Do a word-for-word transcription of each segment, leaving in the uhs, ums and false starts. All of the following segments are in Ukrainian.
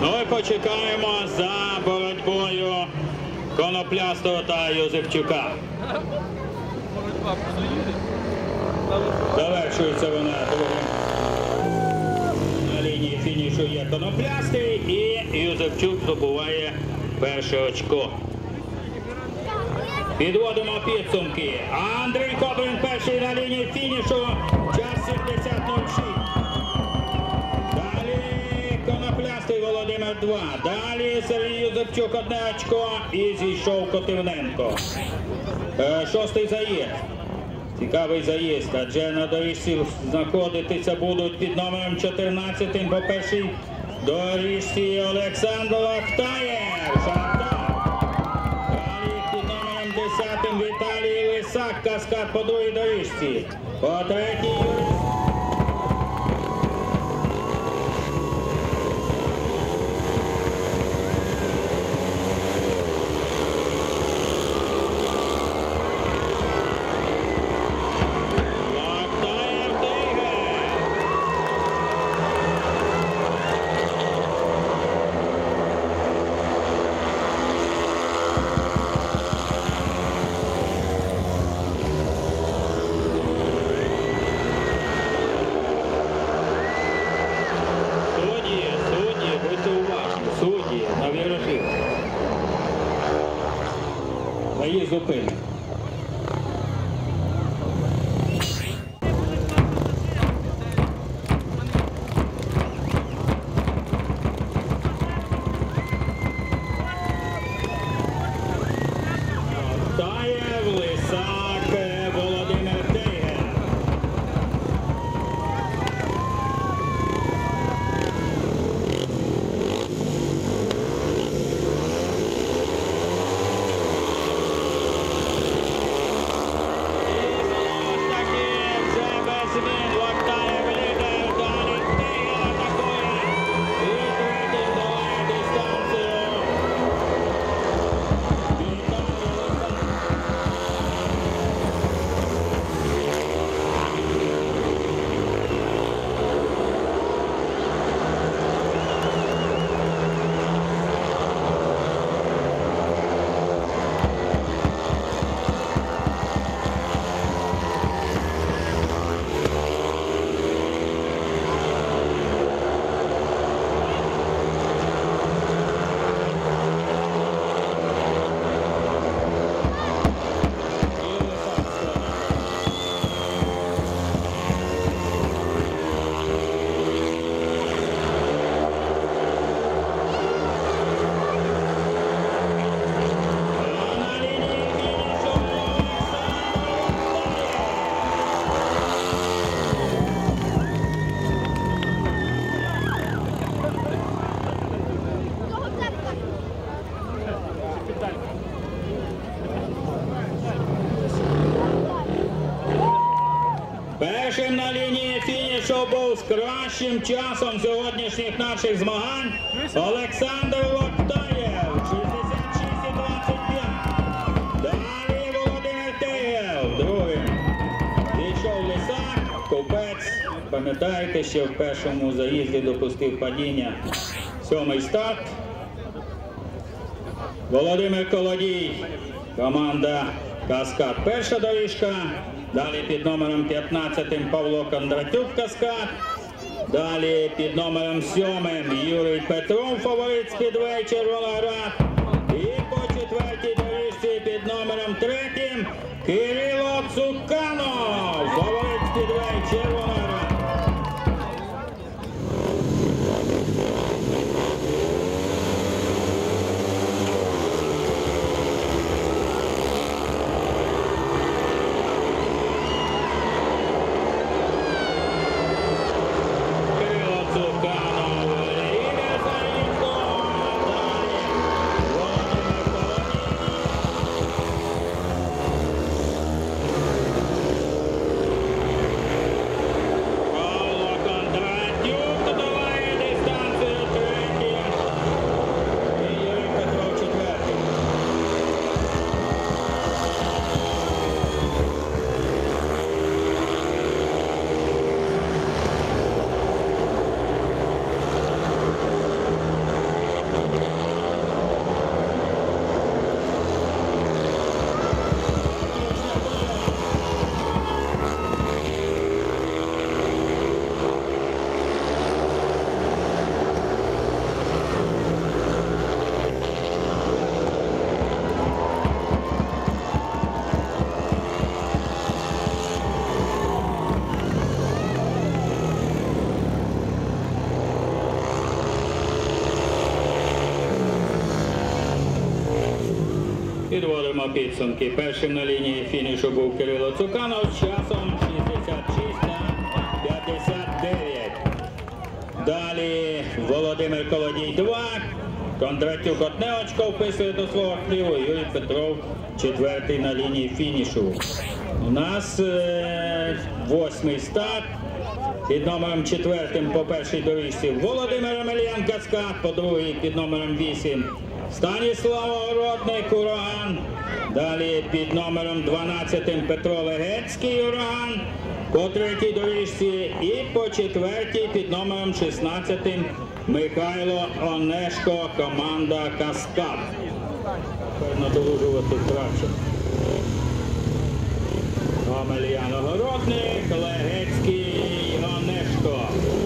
Ну і почекаємо за боротьбою Коноплястого та Йозефчука. Завершується вона другим. На лінії фінішу є Коноплястий і Йозефчук здобуває перше очко. Підводимо підсумки. Андрій Кобрин перший на лінії фінішу. Час сімдесят нуль шість. Далі Коноплястий Володимир два. Далі Сергій Йозефчук одне очко і зійшов Котивненко. Шостий заїзд. Цікавий заїзд, адже на доріжці знаходитися будуть під номером чотирнадцятим по першій доріжці Олександр Ахтаєв. Далі під номером десятим Віталій Лисак, Каскад по другій доріжці. По третій Юрій. Її зупинить. Ахтаєв, Лисак, Володимир Тейгер. Першим на лінії фінішу був з кращим часом сьогоднішніх наших змагань Олександр Локтаєв, шістдесят шість двадцять п'ять. Далі Володимир Тейгер, другим. Зійшов Лисак, Купець. Пам'ятаєте, що в першому заїзді допустив падіння. Сьомий старт. Володимир Колодій, команда Каскад. Перша доріжка. Далі під номером п'ятнадцятим Павло Кондратюк, Каскад. Далі під номером сьомим Юрій Петров, фаворит Спідвей Червоноград. І по четвертій доріжці під номером третім Кирило Цуканов, фаворит Спідвей Червоноград. Підводимо підсумки. Першим на лінії фінішу був Кирило Цуканов з часом шістдесят шість та п'ятдесят дев'ять. Далі Володимир Колодій два. Кондратюк одне очко вписує до свого активу. Юрій Петров четвертий на лінії фінішу. У нас е восьмий старт. Під номером четвертим по першій доріжці Володимир Омельянка скат, по другій під номером вісім Станіслав Огородник Ураган. Далі під номером дванадцятим Петро Легецький Ураган, по третій доріжці, і по четвертій під номером шістнадцятим Михайло Онешко, команда Каскад. Надолужувати краще. Омельян Огородник, Легецький, Онешко.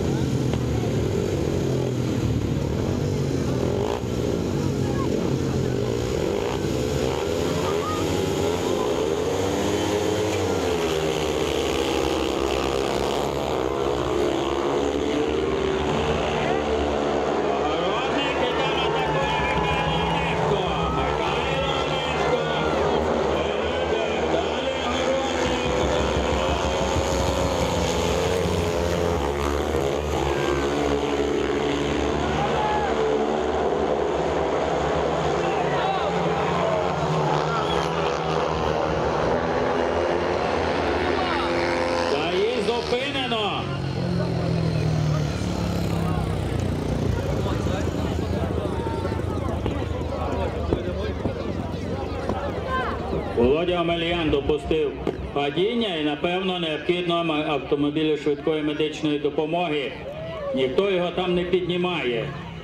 Володя Омельян допустив падіння і, напевно, необхідно автомобілю швидкої медичної допомоги. Ніхто його там не піднімає.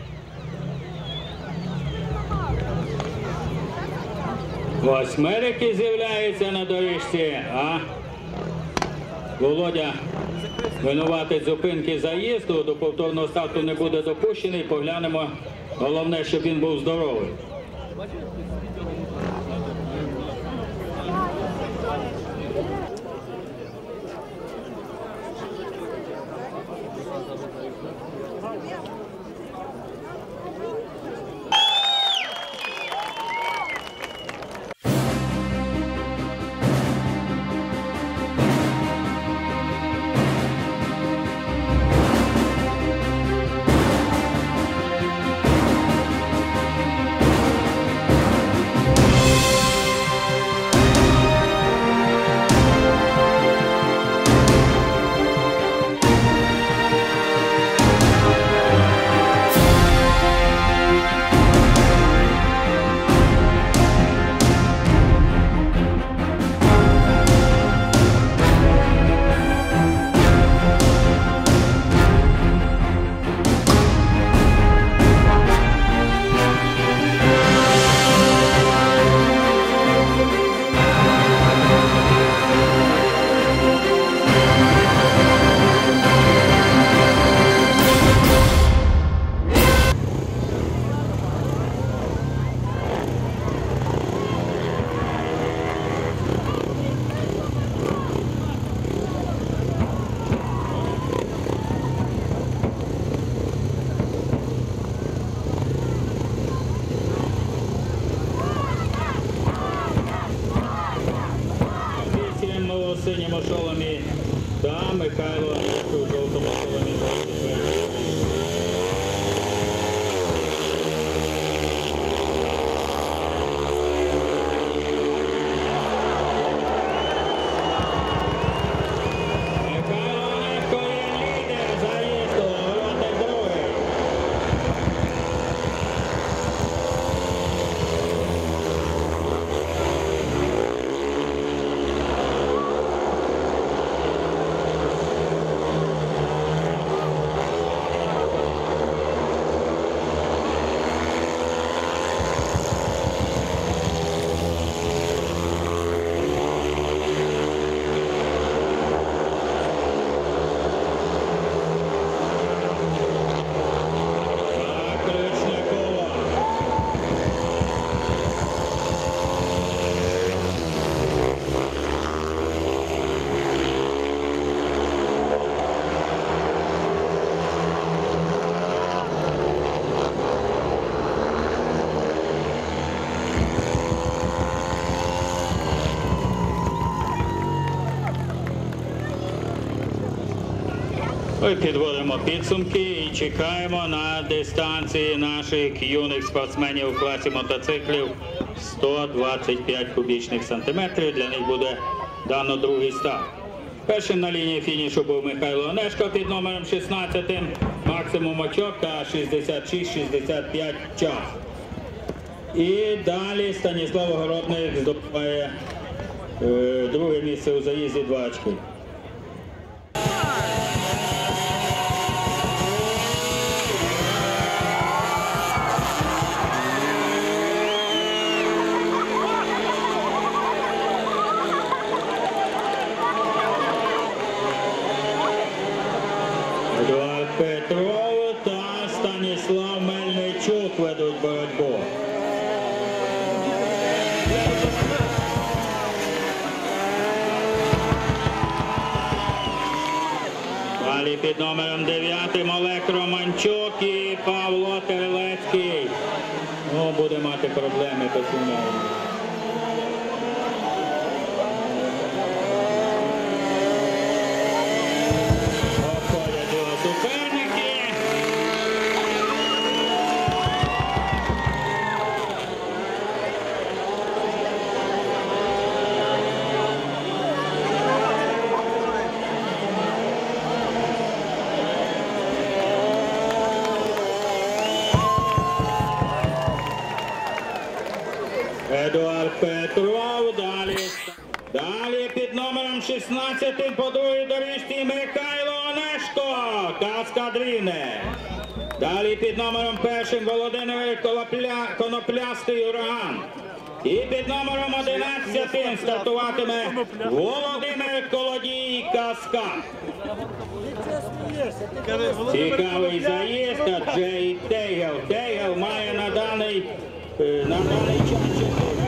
Восьмерики з'являються на доріжці, а Володя винуватить зупинки заїзду, до повторного старту не буде допущений. Поглянемо, головне, щоб він був здоровий. Ми підводимо підсумки і чекаємо на дистанції наших юних спортсменів у класі мотоциклів сто двадцять п'ять кубічних сантиметрів. Для них буде дано другий старт. Першим на лінії фінішу був Михайло Онешко під номером шістнадцятим, максимум очок та шістдесят шість шістдесят п'ять час. І далі Станіслав Огородник здобуває е, друге місце у заїзді, два очки. Едуард Петров та Станіслав Мельничук ведуть боротьбу. Далі під номером дев'ятим Олег Романчук і Павло Терлецький. Ну, буде мати проблеми безумовно. Обходять його суперники. Едуард Петров, далі, далі під номером шістнадцятим по другій доріжці Михайло Онешко, Каскадріне. Далі під номером першим Володимир Конопля... Коноплястий Ураган. І під номером одинадцятим стартуватиме Володимир Колодій Каскад. Цікавий заїзд, адже і Тейгел. Тейгел має на даний, на даний час чотири.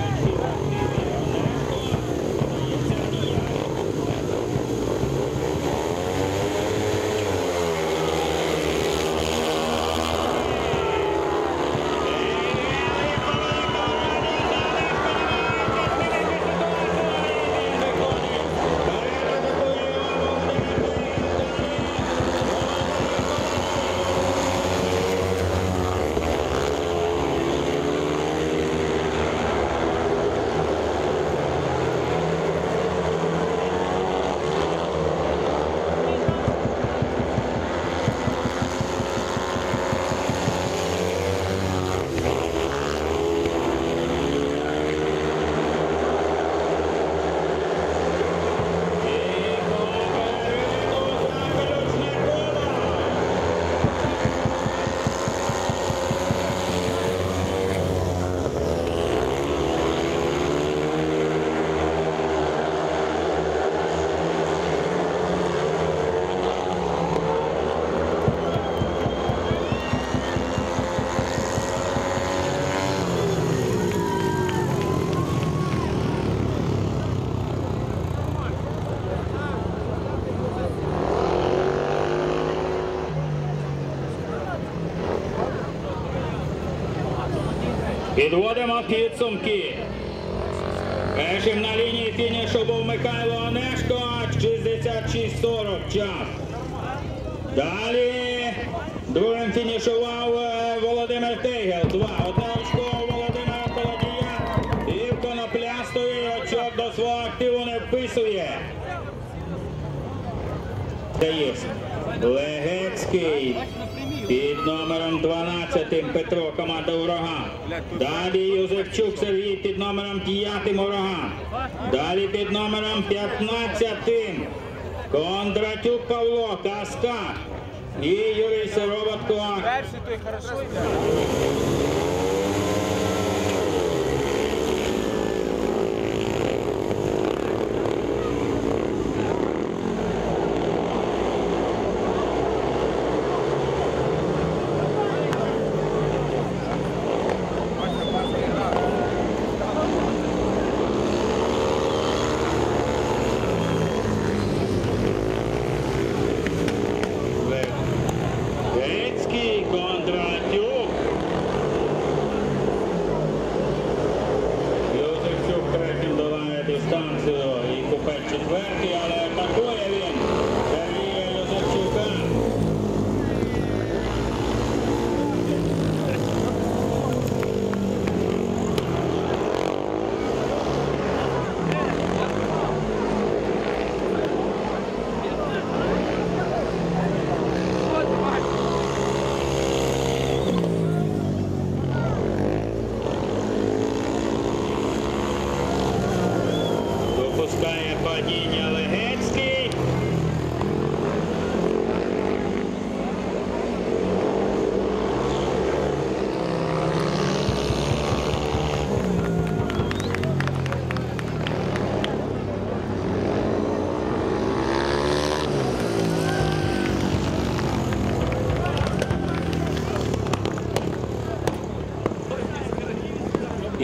Підводимо підсумки. Першим на лінії фінішу був Михайло Онешко, шістдесят шість сорок час. Далі другим фінішував Володимир Тейгел, два. Одне очко у Володимира Колодія. І в Коноплястої очок до свого активу не вписує. Це є Легецький. Під номером дванадцятим Петро, команда Ураган. Далі Юзефчук Сергій під номером п'ятим Ураган. Далі під номером п'ятнадцятим Кондратюк Павло, Каскад. І Юрій Сироватко. Кондратюк.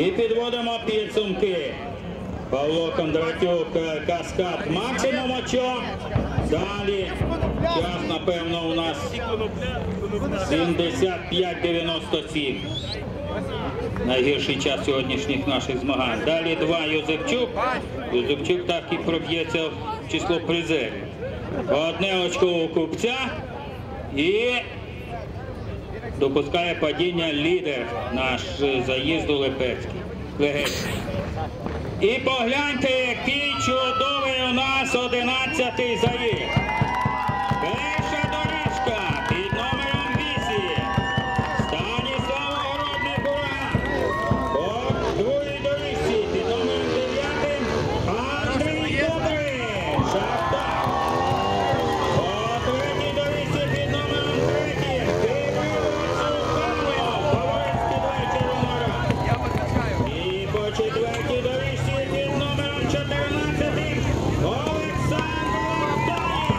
І підводимо підсумки. Павло Кондратюк, Каскад, максимум очок. Далі час, напевно, у нас сімдесят п'ять дев'яносто сім. Найгірший час сьогоднішніх наших змагань. Далі два Юзефчук. Юзефчук так і проб'ється в число призерів. Одне очко у Купця і допускає падіння лідер наш заїзду Лепецький. Легецький. І погляньте, який чудовий у нас одинадцятий заїзд. Перша доріжка під номером вісім. Станіслав Огородник, ура! По другій доріжці під номером дев'ятим Андрій Добрий, Шахтар. По третій доріжці під номером третім Кирило Суханов, фаворит підвай Червоноград. І по четвертій доріжці під номером чотирнадцятим Олександр Лохтаєв.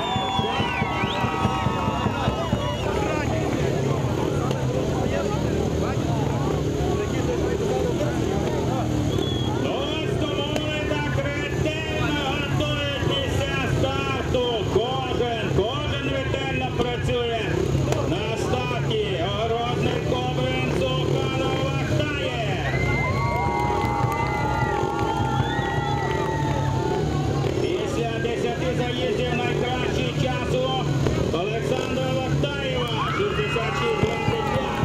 Ну, ось тому вони так ретельно готують місця старту. Кожен, кожен ретельно працює на старті. Огородник, Кобрин, Суханов, Лохтаєв. Після десяти заїздів найкращий час у Олександра Лохтаєва шістдесят шість двадцять п'ять.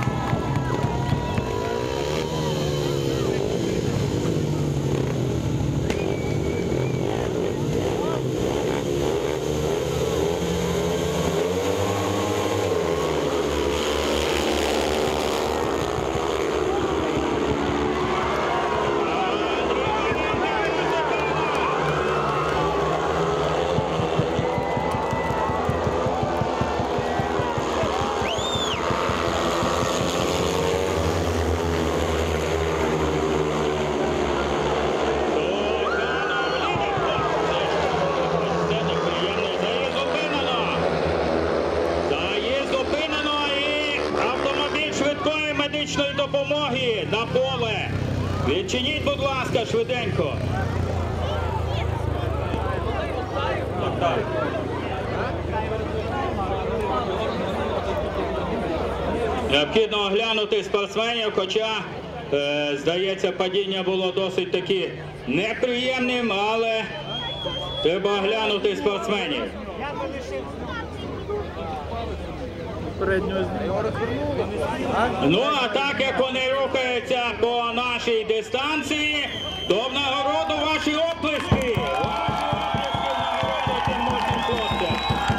Заїзд зупинено. Заїзд зупинено і автомобіль швидкої медичної допомоги на поле. Відчиніть, будь ласка, швиденько. Необхідно оглянути спортсменів, хоча, е, здається, падіння було досить таки неприємним, але треба оглянути спортсменів. Ну, а так як вони рухаються по нашій дистанції, то в нагороду ваші оплески. Ваші оплески в нагороду цим мощним хлопцям.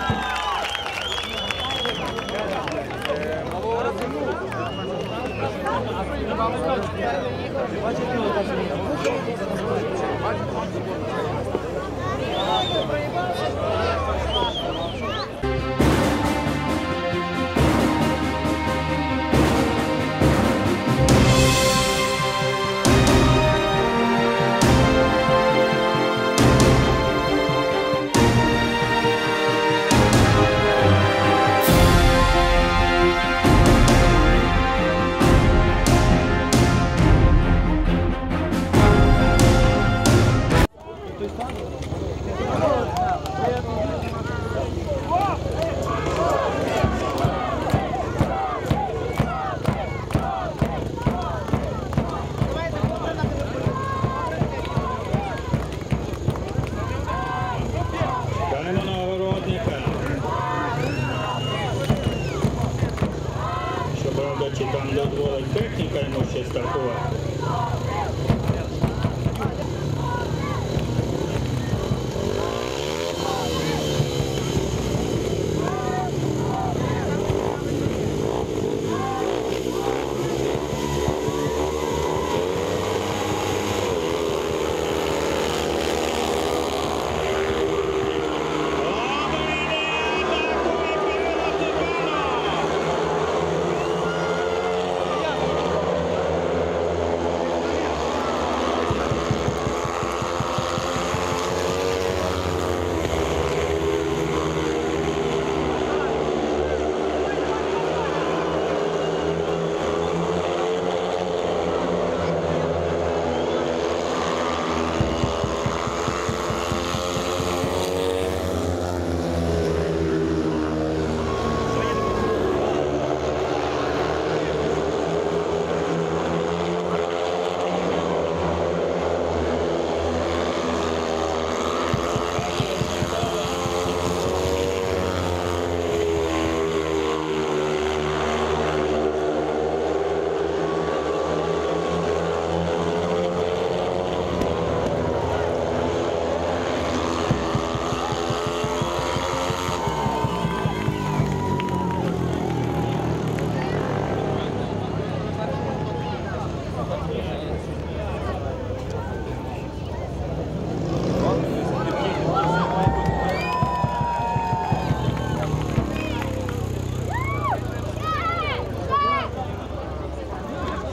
Чекаємо на Огородника. Щоправда, чи там дозволить техніка йому ще стартувати.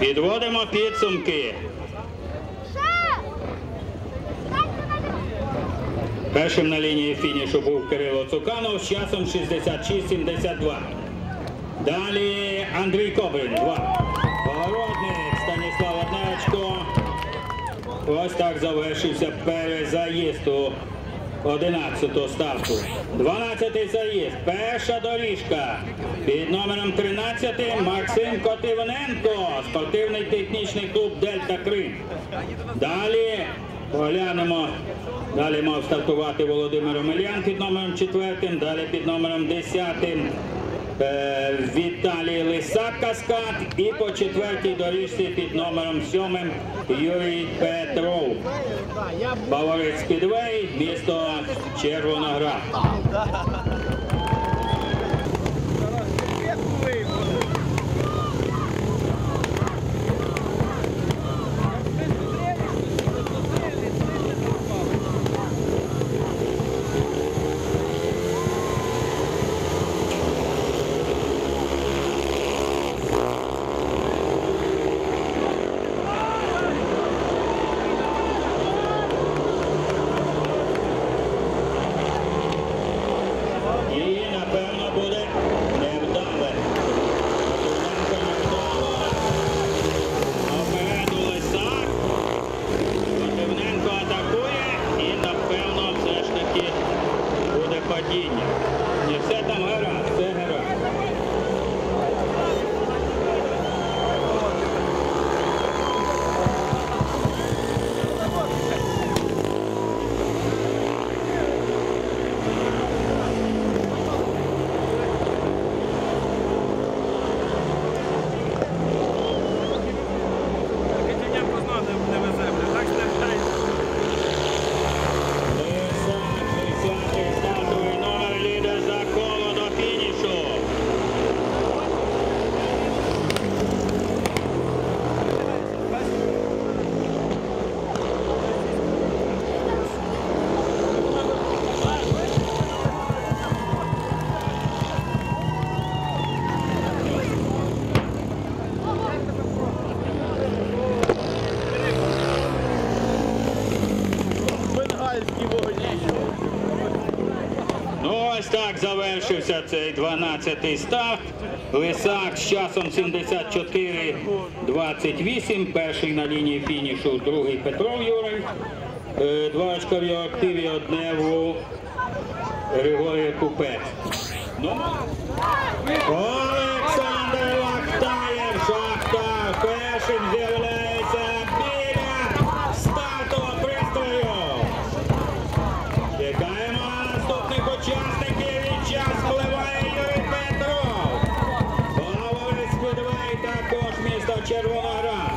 Підводимо підсумки. Першим на лінії фінішу був Кирило Цуканов з часом шістдесят шість сімдесят два. Далі Андрій Кобрин, два. Погородник Станіслав одне очко. Ось так завершився перезаїзд у одинадцятого старту. дванадцятий заїзд. Перша доріжка. Під номером тринадцятим Максим Котивненко. Спортивний технічний клуб «Дельта Крим». Далі поглянемо. Далі мав стартувати Володимир Омелян під номером четвертим. Далі під номером десятим Віталій Лисак Каскад. І по четвертій доріжці під номером сьомим Юрій Петров. Фаворит Спідвей, місто Червоноград. Не все там гаразд, все гаразд. Ну ось так завершився цей дванадцятий старт. Лисак з часом сімдесят чотири двадцять вісім. Перший на лінії фінішу, другий Петров Юрій. Два очка в його активі, одне у Григорія Купець. Ну, Олександр Лактаєв, Шахтар, першим з'являється біля стартового пристрою. Чекаємо на наступних учасників, і час впливає Юрій Петров. Фаворит Спідвей, також місто Червоноград.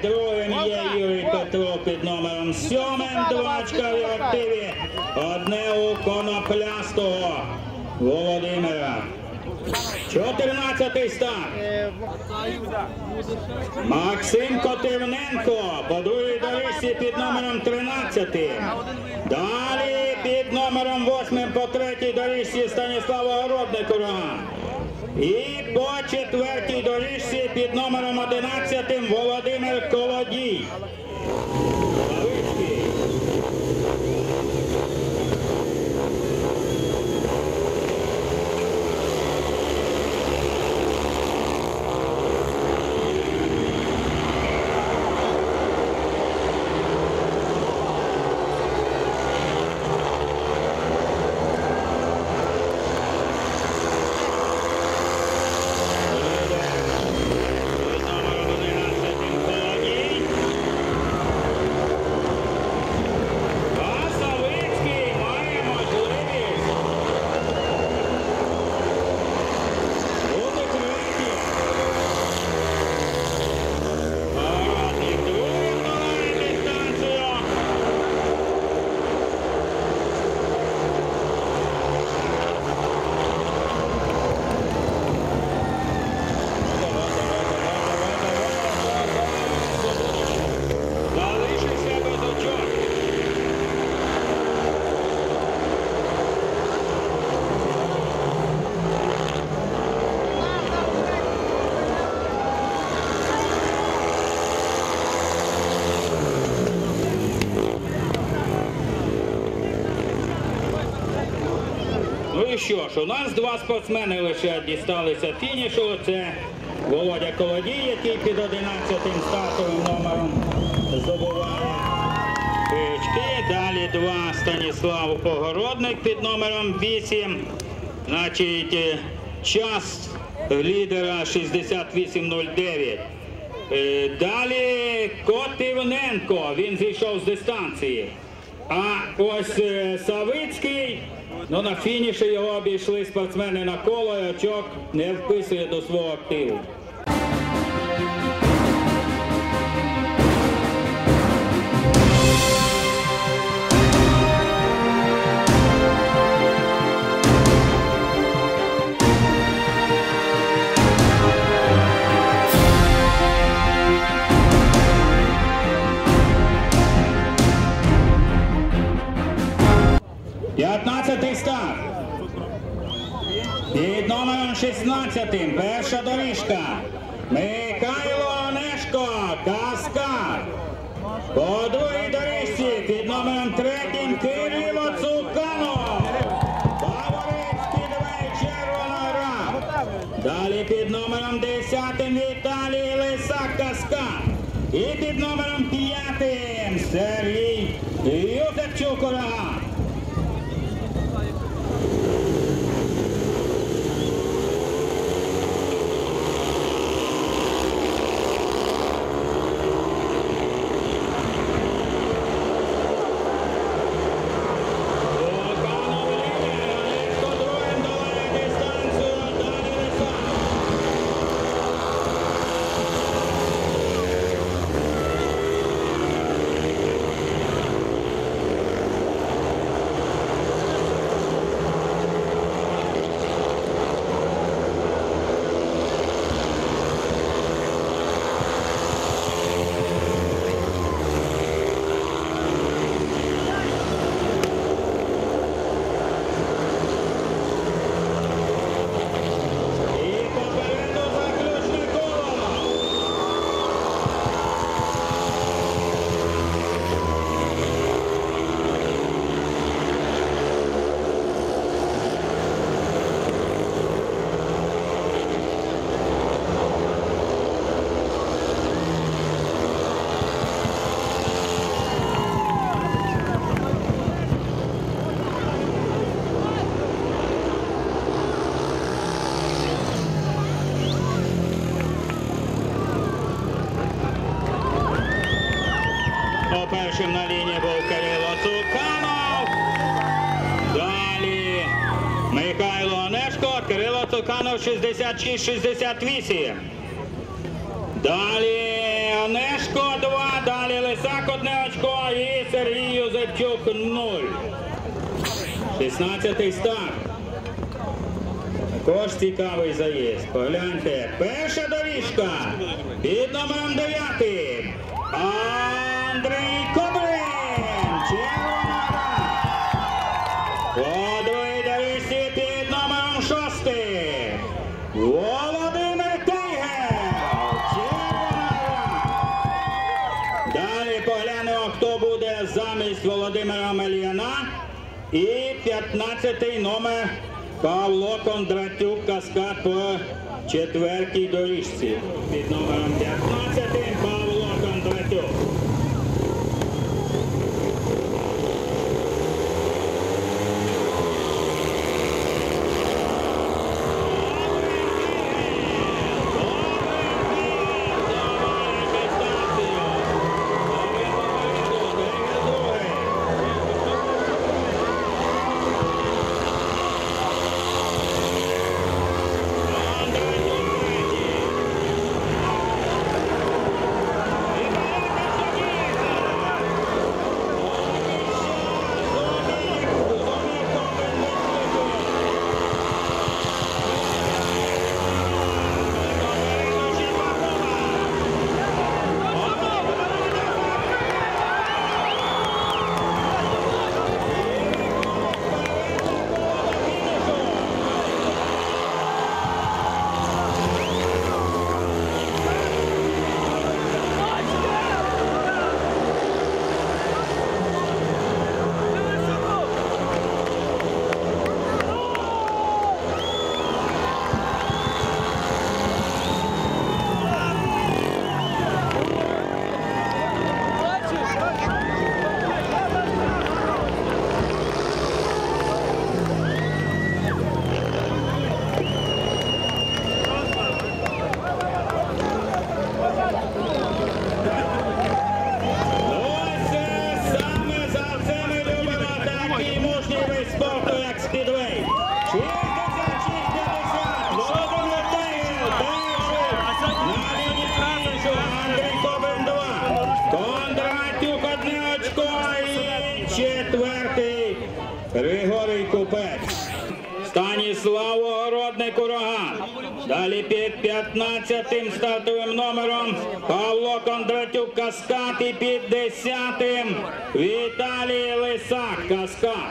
другим є Юрій Петров під номером сьомим. Два очка в активі. Одне у Коноплястого Володимира. чотирнадцятий старт. Максим Котивненко по другій доріжці під номером тринадцятим. Далі під номером восьмим по третій доріжці Станіслав Огородник Ураган. І по четвертій доріжці під номером одинадцятим Володимир Колодій. Ну і що ж, у нас два спортсмени лише дісталися фінішу. Це Володя Колодій, який під одинадцятим стартовим номером здобуває очки. Далі два Станіслав Огородник під номером вісім. Значить, час лідера шістдесят вісім нуль дев'ять. Далі Котивненко, він зійшов з дистанції. А ось Савицький, ну на фініші його обійшли спортсмени на коло, і очок не вписує до свого активу. п'ятнадцятий старт. Під номером шістнадцятим перша доріжка. Михайло Онешко, Каскад. По другій доріжці під номером третім Кирило Цуканов. Фаворит Спідвей Червона Гра. Далі під номером десятим Віталій Лисак, Каскад. І під номером п'ятим Сергій Юзефчук, Ураган. Першим на лінії був Кирило Цуканов. Далі Михайло Онешко, Кирило Цуканов шістдесят шість шістдесят вісім. Далі Онешко, Кондратюк нуль. шістнадцятий старт. Також цікавий заїзд. Погляньте. Перша доріжка під номером дев'ятим. Андрій Кобрин. Червона. По другій доріжці під номером шостим. Володимир Тейгел. Червона. Далі поглянемо, хто буде замість Володимира Мельяна. І п'ятнадцятий номер Павло Кондратюк, Каскад по четвертій доріжці. Під номером п'ятнадцятим Павло Кондратюк. Четвертий Григорій Купець. Станіслав Огородник Ураган. Далі під п'ятнадцятим стартовим номером Павло Кондратюк Каскад і під десятим Віталій Лисак Каскад.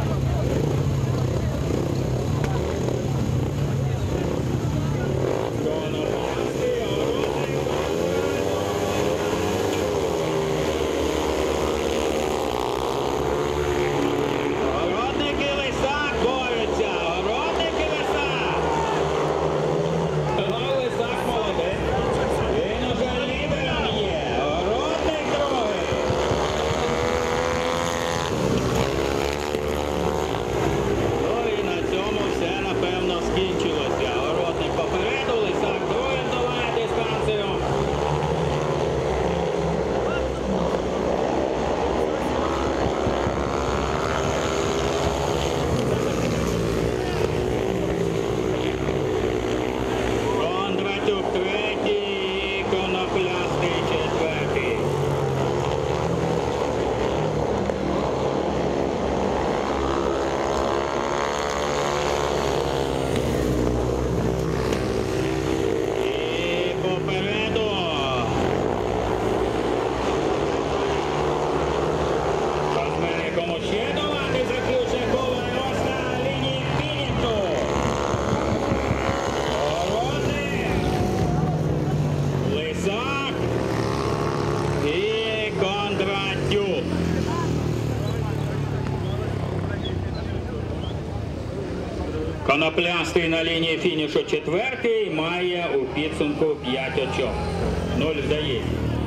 Коноплястий на лінії фінішу четвертий, має у підсумку п'ять очок. нуль в заїзді.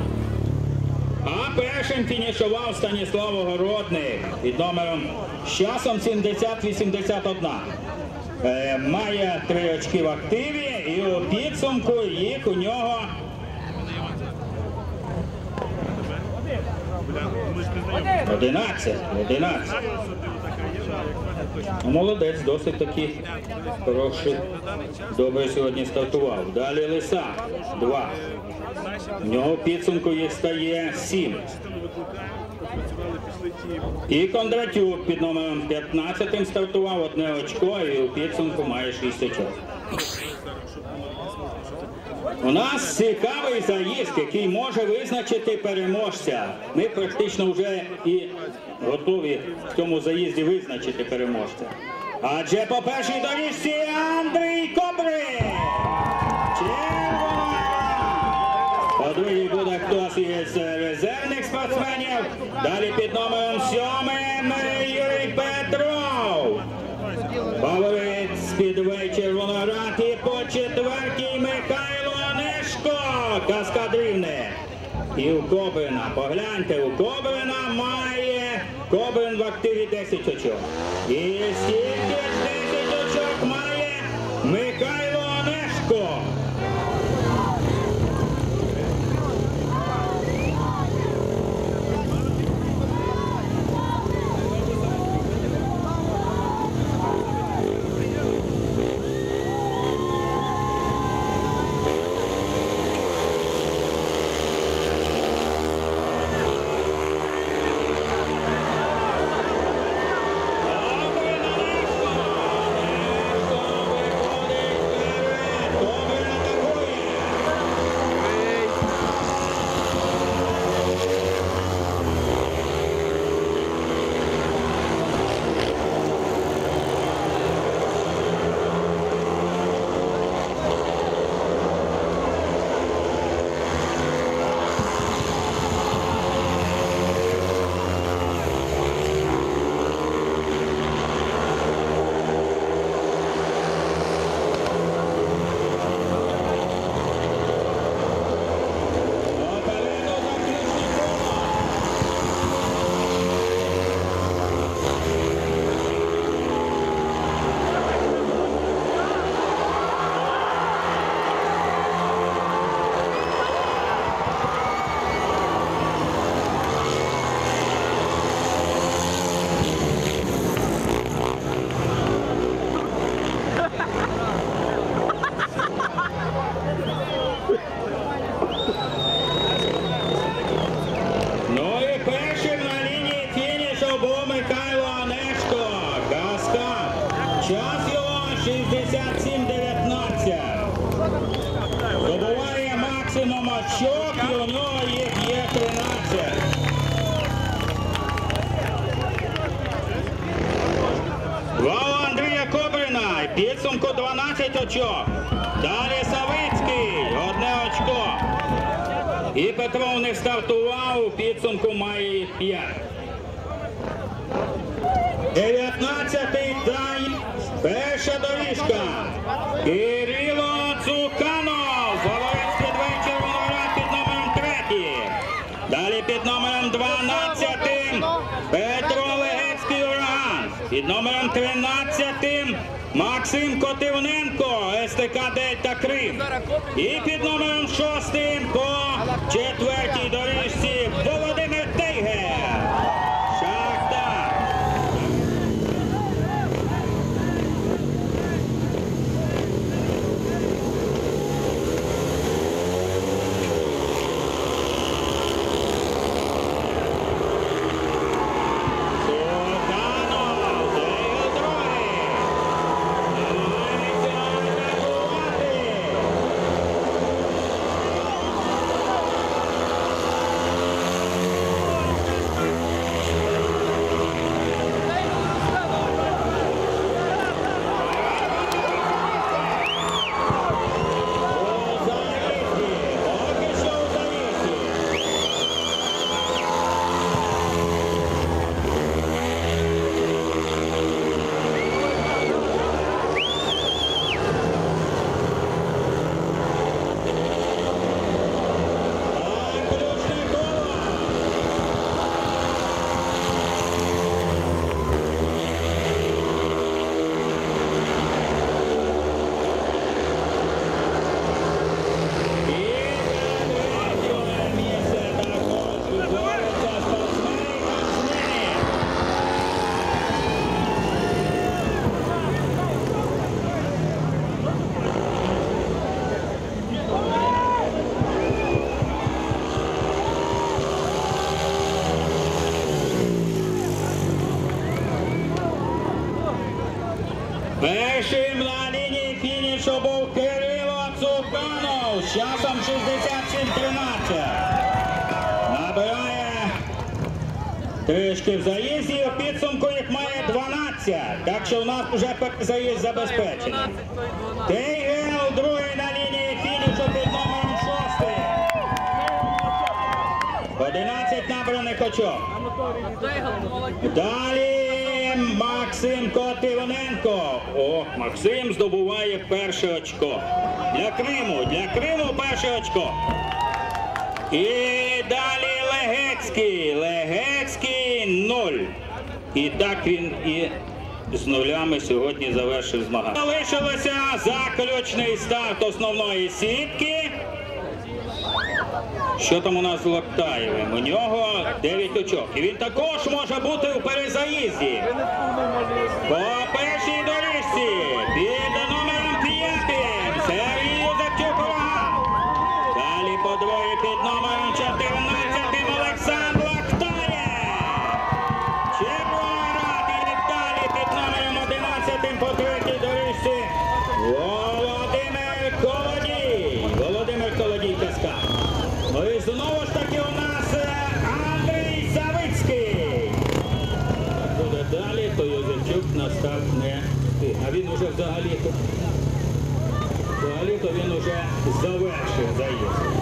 А першим фінішував Станіслав Огородник під номером з часом сімдесят вісімдесят один. Е, має три очки в активі і у підсумку їх у нього одинадцять. одинадцять. Молодець, досить таки хороший, добре сьогодні стартував. Далі Лисак, два. У нього в підсумку їх стає сім. І Кондратюк під номером п'ятнадцятим стартував, одне очко і у підсумку має шість очок. У нас цікавий заїзд, який може визначити переможця. Ми практично вже і готові в цьому заїзді визначити переможця. Адже по першій доріжці Андрій Кобрин. Червона. По другій буде хтось із резервних спортсменів. Далі під номером сьомим Юрій Петров. Фаворит Спідвей Червоноград. І по четвертій Михайло Онешко. Каскад Рівне. І у Кобрина, погляньте, у Кобрина має Кобрин в активі десять очок. І скільки ж десять очок має Михайло Онешко. Час його шістдесят сім дев'ятнадцять. Добуває максимум очок, і у нього їх є тринадцять. Вау Андрія Кобрина, підсумку дванадцять очок. Далі Савицький, одне очко. І Петров не стартував, у підсумку має п'ять. дев'ятнадцятий дай, перша доріжка. Кирило Цуканов, фаворит Спідвей Червоноград під номером третім. Далі під номером дванадцятим Петро Легецький Ураган. Під номером тринадцятим Максим Котивненко, ес те ка Дельта Крим. І під номером шостим по четвертій доріжці Володимир Тейгер. Шахтар. Першим на лінії фінішу був Кирило Цуканов з часом шістдесят сім тринадцять. Набирає трішки в заїзді, у підсумку їх має дванадцять. Так що у нас вже заїзд забезпечений. Тейгел другий на лінії фінішу під номером шостим. одинадцять набраних очок. Далі Максим Котивоненко. О, Максим здобуває перше очко. Для Криму, для Криму перше очко. І далі Легецький. Легецький нуль. І так він і з нулями сьогодні завершив змагання. Залишилося заключний старт основної сітки. Що там у нас з Локтаєвим? У нього дев'ять очок. І він також може бути у перезаїзді. По першій доріжці під номером п'ятим Сергій Юзефчук-Ураган. Далі по двоє під номером чотирнадцятим Олександр Локтаєв. Червоноград і далі під номером одинадцятим по третій доріжці Володимир Колодій. Володимир Колодій Каскад. Ну і знову ж таки у нас Андрій Савицький. Буде далі, то Юзефчук на старт не встиг. А він уже взагалі-то взагалі-то він уже завершив заїзд.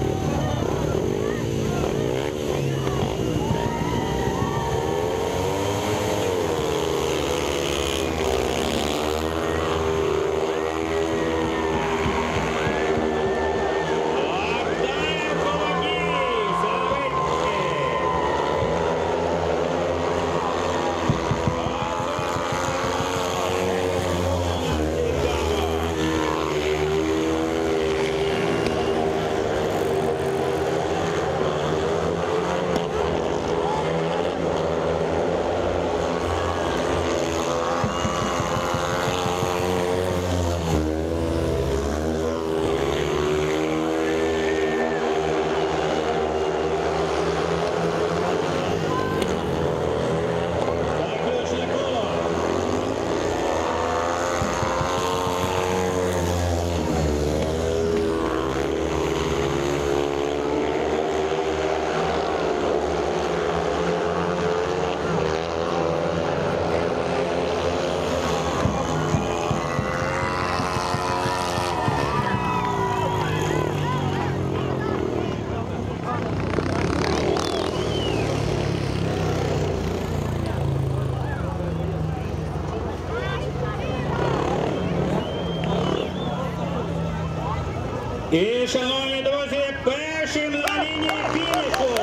І, шановні друзі, першим на лінії фінішу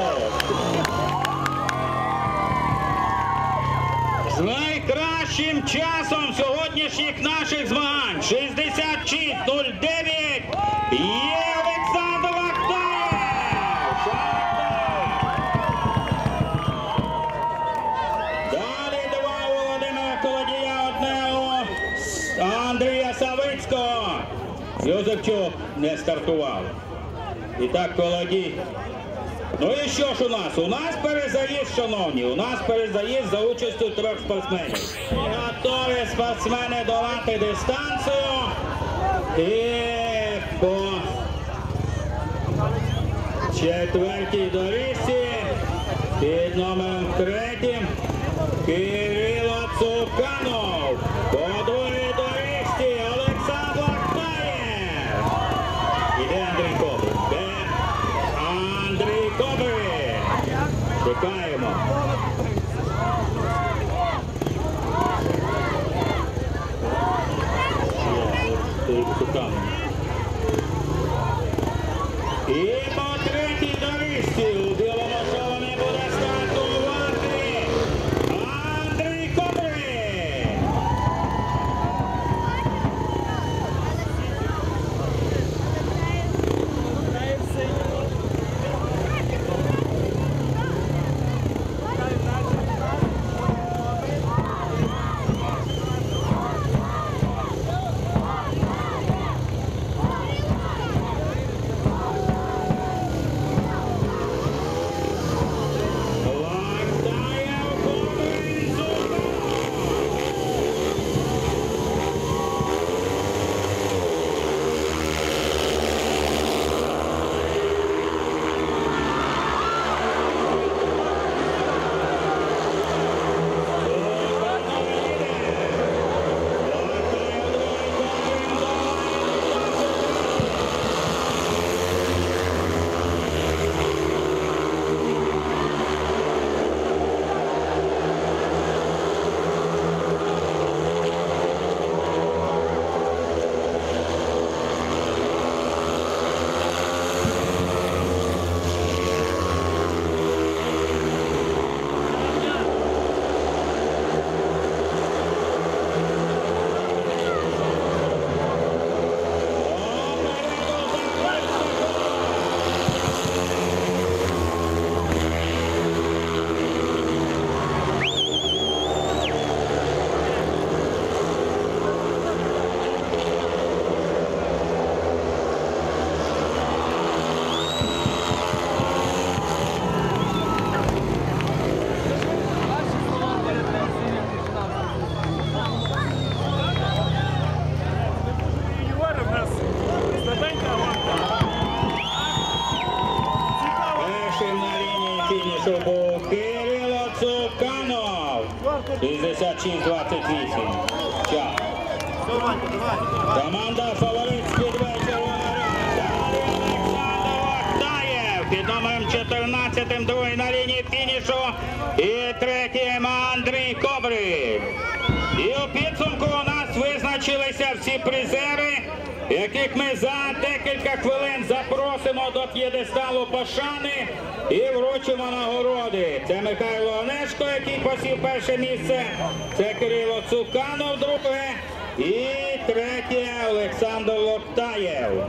з найкращим часом сьогоднішніх наших змагань шістдесят шість нуль дев'ять є Олександр Локтаєв. Далі два Володимира Колодія, одне у Андрія Савицького. Юзефчук не стартував. І так, Колодій. Ну і що ж у нас? У нас перезаїзд, шановні. У нас перезаїзд за участю трьох спортсменів. Готові спортсмени долати дистанцію. І по четвертій доріжці під номером третім Кирило Цуканов. По другій доріжці Олександр Локтаєв. Іде Андрій Кобрин. Де Андрій Кобрин. Чекаємо. Цуканов. І по третій доріжці у білому шоломі буде стартувати Андрій Кобрин. фінішу був Кирило Цуканов. шістдесят шість двадцять вісім. Час. Команда фаворит з підвечора. Далі Олександр Октаєв під номером чотирнадцятим, другий на лінії фінішу. І третім Андрій Кобрик. І у підсумку у нас визначилися всі призери, яких ми за декілька хвилин запросимо до п'єдесталу пошани і вручимо нагороди. Це Михайло Онешко, який посів перше місце, це Кирило Цуканов, друге, і третє Олександр Октаєв.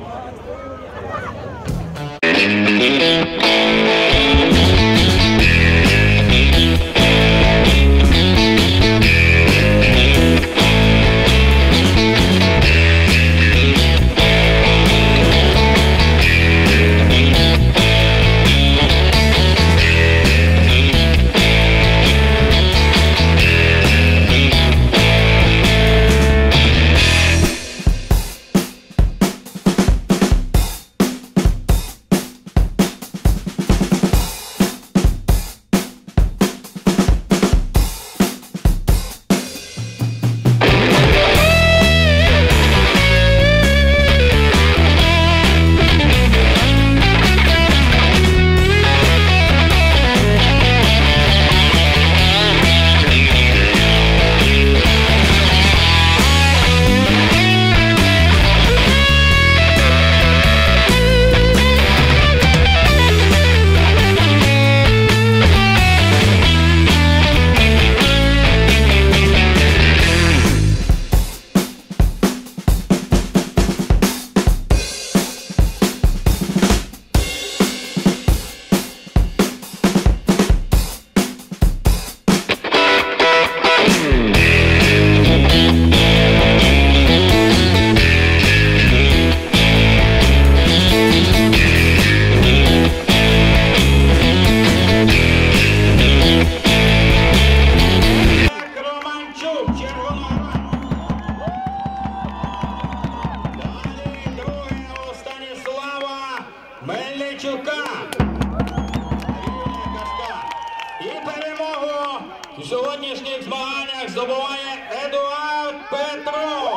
І перемогу у сьогоднішніх змаганнях здобуває Едуард Петров.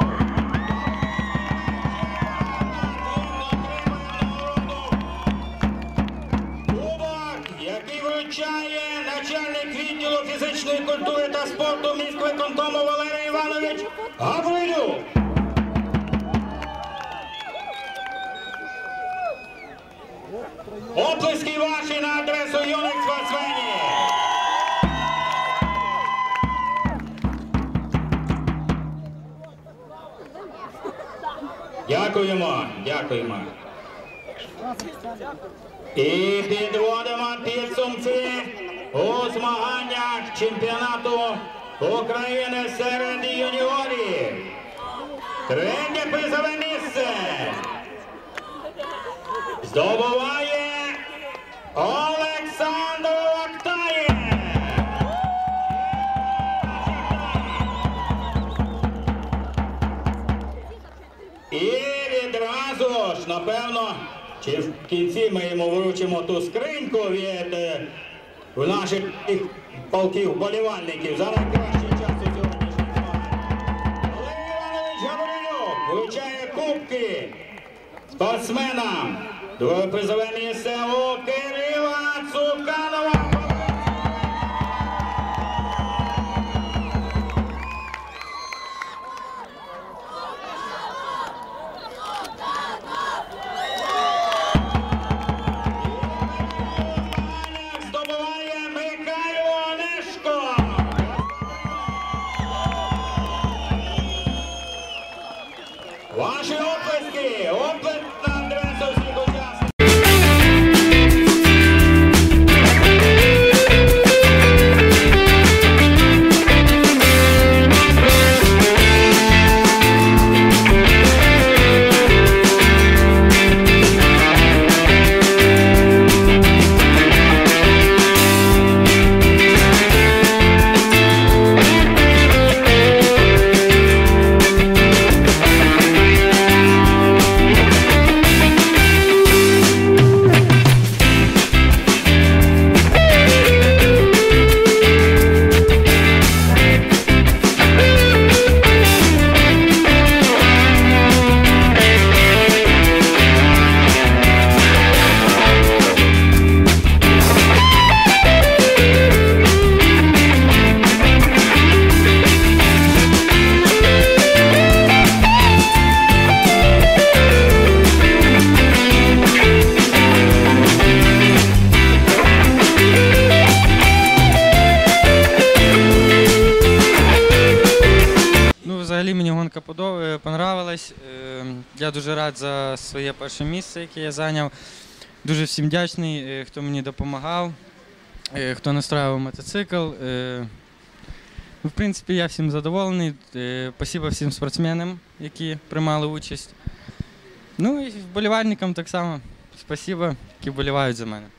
Кубок, який вручає начальник відділу фізичної культури та спорту міськвиконкому Валерій Іванович Гаврилюк. Оплески ваші на адресу юних спортсменів. Дякуємо, дякуємо. І підводимо підсумки у змаганнях чемпіонату України серед юніорів. Третє призове місце здобуває Олександр Октаєв. І відразу ж, напевно, чи в кінці ми йому вручимо ту скриньку від е, наших полків вболівальників за найкращий час у сьогоднішніх змагань. Валерій Іванович Гаврилюк вручає кубки спортсменам. Друге призове місце у Кирила Цуканова. Здобуває Михайло Онешко. Ваші оплески, оплески на адресу всіх учасників. вдалося. Е, Я дуже рад за своє перше місце, яке я зайняв. Дуже всім вдячний, е, хто мені допомагав, е, хто настраював мотоцикл. Е, В принципі, я всім задоволений. Е, Спасибо всім спортсменам, які приймали участь. Ну і вболівальникам так само. Спасибо, які вболівають за мене.